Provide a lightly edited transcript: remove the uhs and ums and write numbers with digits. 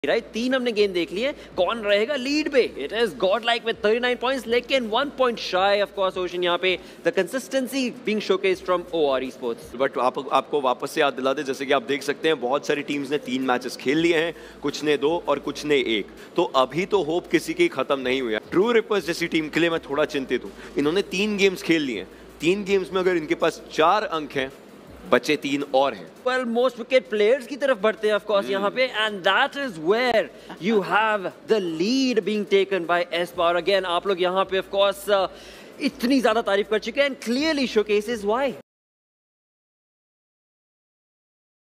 Right तीन हमने game देख लिए, कौन रहेगा लीड पे? It is god like with 39 points, लेकिन 1 point shy of course ocean. यहाँ पे the consistency being showcased from our sports. But आपको वापस से याद दिला दे, जैसे कि आप देख सकते हैं बहुत सारी टीम्स ने 3 मैचेस खेल लिए हैं, कुछ ने 2 और कुछ ने 1। तो अभी तो होप किसी की खत्म नहीं हुई है। ट्रू रिपर्स जैसी टीम के लिए मैं थोड़ा चिंतित हूँ। इन्होंने 3 गेम्स खेल लिए हैं, 3 गेम्स में अगर इनके पास 4 अंक हैं, बचे 3 और हैं। Well, most wicket players की तरफ बढ़ते हैं of course यहाँ पे, and that is where you have the lead being taken by S Power again। आप लोग यहाँ पे of course इतनी ज्यादा तारीफ कर चुके हैं and clearly showcases why।